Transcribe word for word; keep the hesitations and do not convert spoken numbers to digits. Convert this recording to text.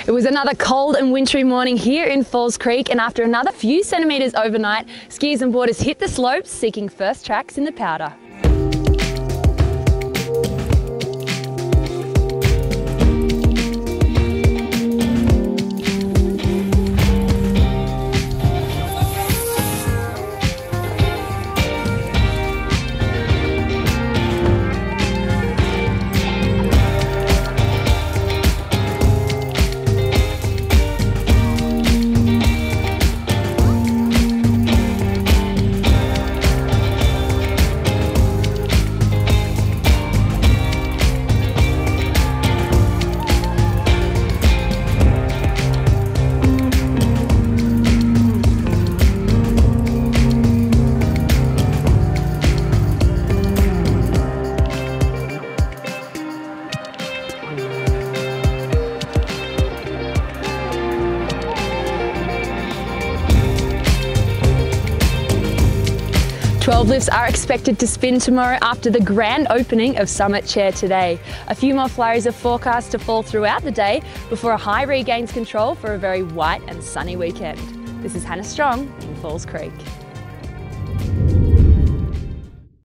It was another cold and wintry morning here in Falls Creek, and after another few centimetres overnight, skiers and boarders hit the slopes seeking first tracks in the powder. twelve lifts are expected to spin tomorrow after the grand opening of Summit Chair today. A few more flurries are forecast to fall throughout the day before a high regains control for a very white and sunny weekend. This is Hannah Strong in Falls Creek.